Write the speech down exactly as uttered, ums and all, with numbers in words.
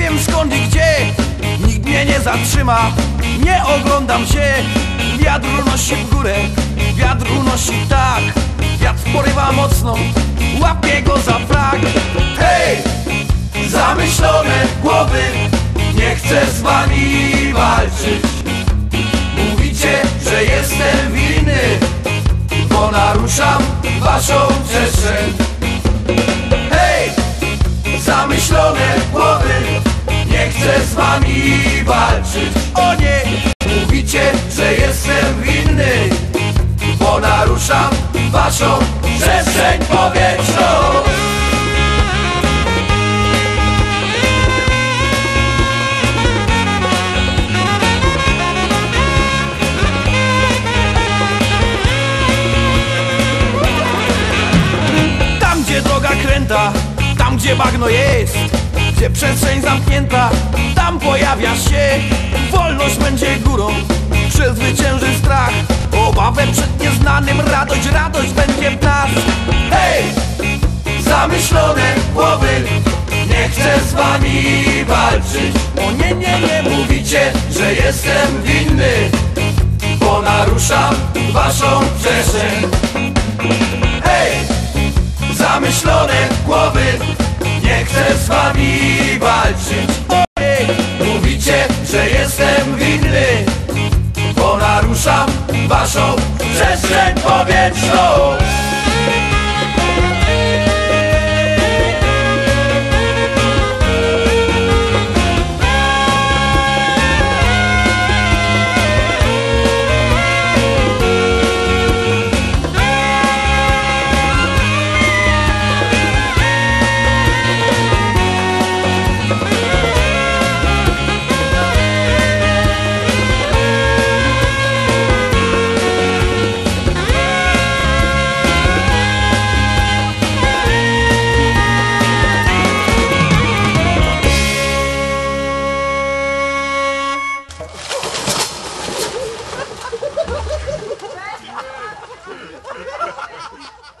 wiem skąd i gdzie, nikt mnie nie zatrzyma. Nie oglądam się, wiatr unosi w górę, wiatr unosi tak. Wiatr porywa mocno, łapię go za frak. Hej! Zamyślone głowy, nie chcę z wami walczyć. Mówicie, że jestem winny, bo naruszam waszą przestrzeń. Hej! Zamyślone głowy, nie chcę z wami walczyć. O nie! Mówicie, że jestem winny, bo naruszam waszą przestrzeń powietrzną. Tam gdzie droga kręta, tam gdzie bagno jest, gdzie przestrzeń zamknięta, tam pojawia się. Wolność będzie górą, przezwycięży strach, obawę przed nieznanym, radość, radość będzie w nas. Hej! Zamyślone głowy, nie chcę z wami walczyć. O nie, nie, nie, mówicie, że jestem winny, bo naruszam waszą przestrzeń. Hej! Zamyślone głowy, nie chcę z wami walczyć. O nie, mówicie, że jestem winny, bo naruszam waszą przestrzeń powietrzną. Ha ha ha!